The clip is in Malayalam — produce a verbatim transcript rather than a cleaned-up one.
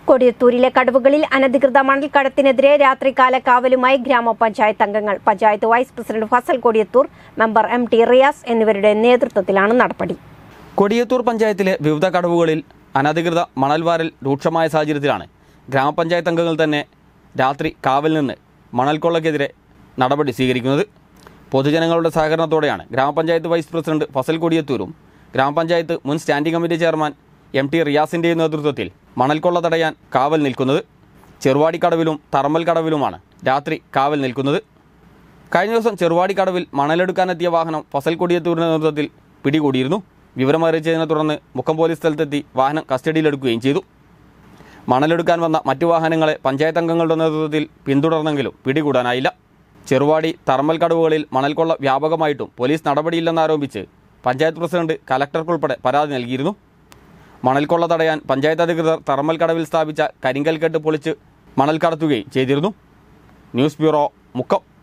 കൊടിയത്തൂരിലെ കടവുകളിൽ അനധികൃത മണൽക്കടത്തിനെതിരെ രാത്രികാല കാവലുമായി ഗ്രാമപഞ്ചായത്ത് അംഗങ്ങൾ. Panchayat vice president Fazal Kodiyathur, member M T Riyas എന്നിവരുടെ നേതൃത്വത്തിലാണ് നടപടി. കൊടിയത്തൂർ പഞ്ചായത്തിലെ വിവിധ കടവുകളിൽ അനധികൃത മണൽവാരൽ രൂക്ഷമായ സാഹചര്യത്തിലാണ് ഗ്രാമപഞ്ചായത്ത് അംഗങ്ങൾ തന്നെ രാത്രി കാവൽ നിന്ന് മണൽക്കൊള്ളക്കെതിരെ നടപടി സ്വീകരിക്കുന്നത്. പൊതുജനങ്ങളുടെ സഹകരണത്തോടെയാണ് ഗ്രാമപഞ്ചായത്ത് വൈസ് പ്രസിഡന്റ് ഫസൽ കൊടിയത്തൂരും ഗ്രാമപഞ്ചായത്ത് മുൻ standing committee chairman M T റിയാസിൻ്റെയും നേതൃത്വത്തിൽ മണൽക്കൊള്ള തടയാൻ കാവൽ നിൽക്കുന്നത്. ചെറുവാടിക്കടവിലും തറമ്മൽ കടവിലുമാണ് രാത്രി കാവൽ നിൽക്കുന്നത്. കഴിഞ്ഞ ദിവസം ചെറുവാടിക്കടവിൽ മണലെടുക്കാനെത്തിയ വാഹനം ഫസൽ കൊടിയത്തൂരിൻ്റെ നേതൃത്വത്തിൽ പിടികൂടിയിരുന്നു. വിവരമറിയിച്ചതിനെ തുടർന്ന് മുക്കം പോലീസ് സ്ഥലത്തെത്തി വാഹനം കസ്റ്റഡിയിലെടുക്കുകയും ചെയ്തു. മണലെടുക്കാൻ വന്ന മറ്റു വാഹനങ്ങളെ പഞ്ചായത്ത് അംഗങ്ങളുടെ നേതൃത്വത്തിൽ പിന്തുടർന്നെങ്കിലും പിടികൂടാനായില്ല. ചെറുവാടി തറമ്മൽ കടവുകളിൽ മണൽക്കൊള്ള വ്യാപകമായിട്ടും പോലീസ് നടപടിയില്ലെന്നാരോപിച്ച് പഞ്ചായത്ത് പ്രസിഡന്റ് കലക്ടർക്കുൾപ്പെടെ പരാതി നൽകിയിരുന്നു. മണൽക്കൊള്ള തടയാൻ പഞ്ചായത്ത് അധികൃതർ തറമ്മൽ കടവിൽ സ്ഥാപിച്ച കരിങ്കൽ കെട്ട് പൊളിച്ച് മണൽ കടത്തുകയും ചെയ്തിരുന്നു. News bureau, Mukkam.